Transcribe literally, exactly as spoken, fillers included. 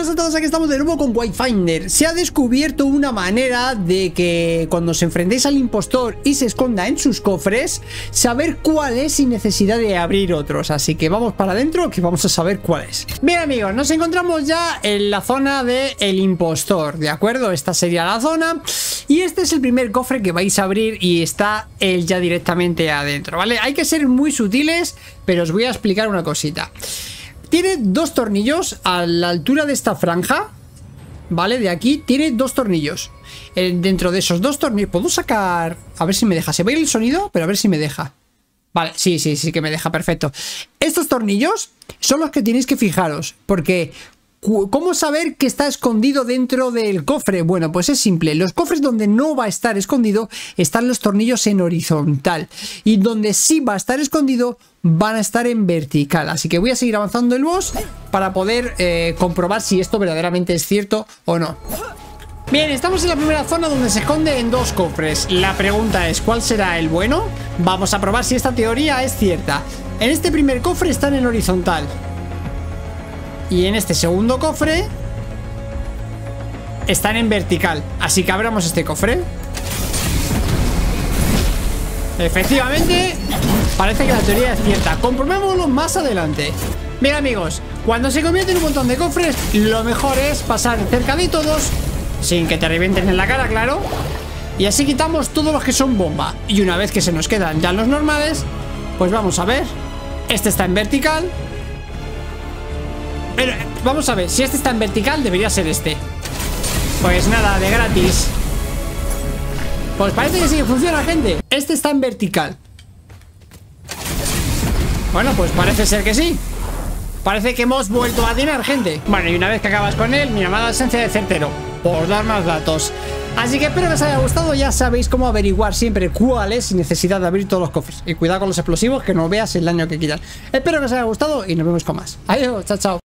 buenas a todos, aquí estamos de nuevo con Wayfinder. Se ha descubierto una manera de que cuando os enfrentéis al impostor y se esconda en sus cofres, saber cuál es sin necesidad de abrir otros. Así que vamos para adentro que vamos a saber cuál es. Bien amigos, nos encontramos ya en la zona del impostor, ¿de acuerdo? Esta sería la zona y este es el primer cofre que vais a abrir y está él ya directamente adentro, ¿vale? Hay que ser muy sutiles, pero os voy a explicar una cosita. Tiene dos tornillos a la altura de esta franja, ¿vale? De aquí tiene dos tornillos. eh, Dentro de esos dos tornillos puedo sacar... A ver si me deja, se va a ir el sonido, pero a ver si me deja. Vale, sí, sí, sí que me deja, perfecto. Estos tornillos son los que tenéis que fijaros, porque... ¿cómo saber que está escondido dentro del cofre? Bueno, pues es simple. Los cofres donde no va a estar escondido están los tornillos en horizontal. Y donde sí va a estar escondido van a estar en vertical. Así que voy a seguir avanzando el boss para poder eh, comprobar si esto verdaderamente es cierto o no. Bien, estamos en la primera zona donde se esconde en dos cofres. La pregunta es, ¿cuál será el bueno? Vamos a probar si esta teoría es cierta. En este primer cofre están en horizontal. Y en este segundo cofre están en vertical. Así que abramos este cofre. Efectivamente, parece que la teoría es cierta. Comprobémoslo más adelante. Bien amigos, cuando se convierten un montón de cofres, lo mejor es pasar cerca de todos sin que te revienten en la cara, claro. Y así quitamos todos los que son bomba. Y una vez que se nos quedan ya los normales, pues vamos a ver. Este está en vertical. Pero, vamos a ver, si este está en vertical, debería ser este. Pues nada, de gratis. Pues parece que sí que funciona, gente. Este está en vertical. Bueno, pues parece ser que sí. Parece que hemos vuelto a atinar, gente. Bueno, y una vez que acabas con él, mi llamada esencia de certero, por dar más datos. Así que espero que os haya gustado. Ya sabéis cómo averiguar siempre cuál es sin necesidad de abrir todos los cofres. Y cuidado con los explosivos, que no veas el daño que quitan. Espero que os haya gustado y nos vemos con más. Adiós, chao, chao.